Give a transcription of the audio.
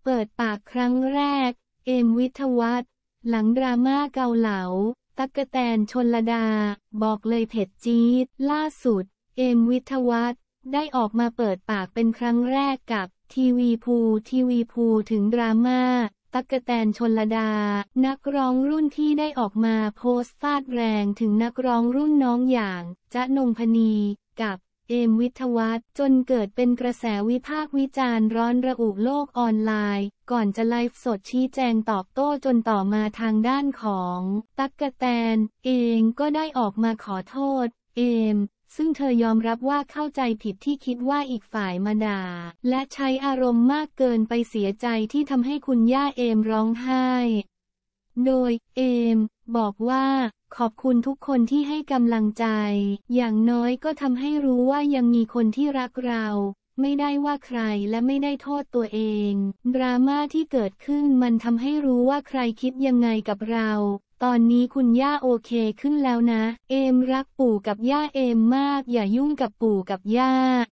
เปิดปากครั้งแรกเอมวิทวัฒน์หลังดราม่าเกาเหลาตั๊กแตนชลดาบอกเลยเผ็ดจี๊ดล่าสุดเอมวิทวัฒน์ได้ออกมาเปิดปากเป็นครั้งแรกกับทีวีพูถึงดราม่าตั๊กแตนชลดานักร้องรุ่นที่ได้ออกมาโพสต์ฟาดแรงถึงนักร้องรุ่นน้องอย่างจ๊ะนงพนีกับเอมวิทวัฒน์จนเกิดเป็นกระแสวิพากษ์วิจารณ์ร้อนระอุโลกออนไลน์ก่อนจะไลฟ์สดชี้แจงตอบโต้จนต่อมาทางด้านของตั๊กแตนเองก็ได้ออกมาขอโทษเอมซึ่งเธอยอมรับว่าเข้าใจผิดที่คิดว่าอีกฝ่ายมาด่าและใช้อารมณ์มากเกินไปเสียใจที่ทำให้คุณย่าเอมร้องไห้โดยเอมบอกว่าขอบคุณทุกคนที่ให้กำลังใจอย่างน้อยก็ทำให้รู้ว่ายังมีคนที่รักเราไม่ได้ว่าใครและไม่ได้โทษตัวเองดราม่าที่เกิดขึ้นมันทำให้รู้ว่าใครคิดยังไงกับเราตอนนี้คุณย่าโอเคขึ้นแล้วนะเอมรักปู่กับย่าเอมมากอย่ายุ่งกับปู่กับย่า